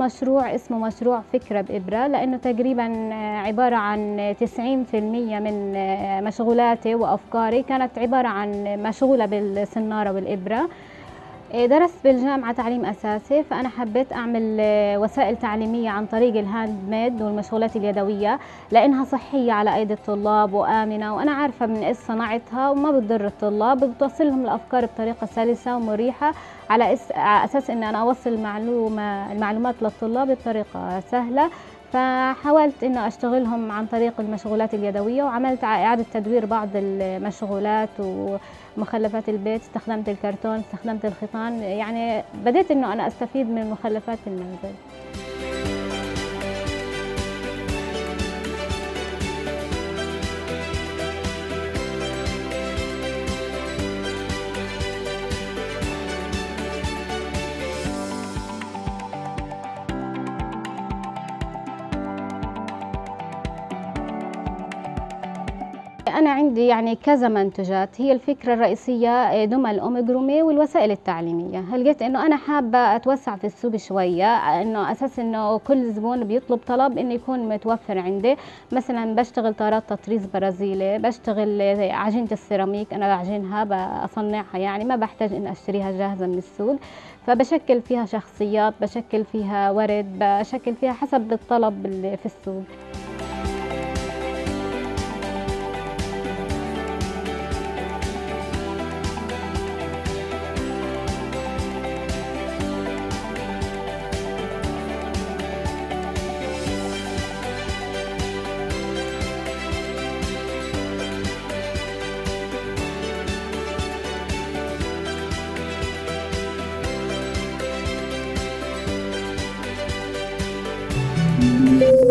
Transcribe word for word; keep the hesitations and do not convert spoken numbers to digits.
مشروع اسمه مشروع فكرة بإبرة، لأنه تقريبا عبارة عن تسعين بالمئة من مشغولاتي وأفكاري كانت عبارة عن مشغولة بالصنارة والإبرة. درست بالجامعة تعليم أساسي، فأنا حبيت أعمل وسائل تعليمية عن طريق الهاند ميد والمشغولات اليدوية، لأنها صحية على أيدي الطلاب وآمنة، وأنا عارفة من إيش صنعتها وما بتضر الطلاب، بتوصلهم الأفكار بطريقة سلسة ومريحة، على أساس إن أنا أوصل المعلومة المعلومات للطلاب بطريقة سهلة. فحاولت إنه أشتغلهم عن طريق المشغولات اليدوية، وعملت إعادة تدوير بعض المشغولات ومخلفات البيت، استخدمت الكرتون، استخدمت الخيطان، يعني بديت إنه أنا أستفيد من مخلفات المنزل. أنا عندي يعني كذا منتجات، هي الفكرة الرئيسية دمى الأوميجرومي والوسائل التعليمية. لقيت إنه أنا حابة أتوسع في السوق شوية، إنه أساس إنه كل زبون بيطلب طلب إنه يكون متوفر عندي. مثلا بشتغل طارات تطريز برازيلي، بشتغل عجينة السيراميك أنا بعجنها بصنعها، يعني ما بحتاج إن أشتريها جاهزة من السوق، فبشكل فيها شخصيات، بشكل فيها ورد، بشكل فيها حسب الطلب اللي في السوق. Thank you.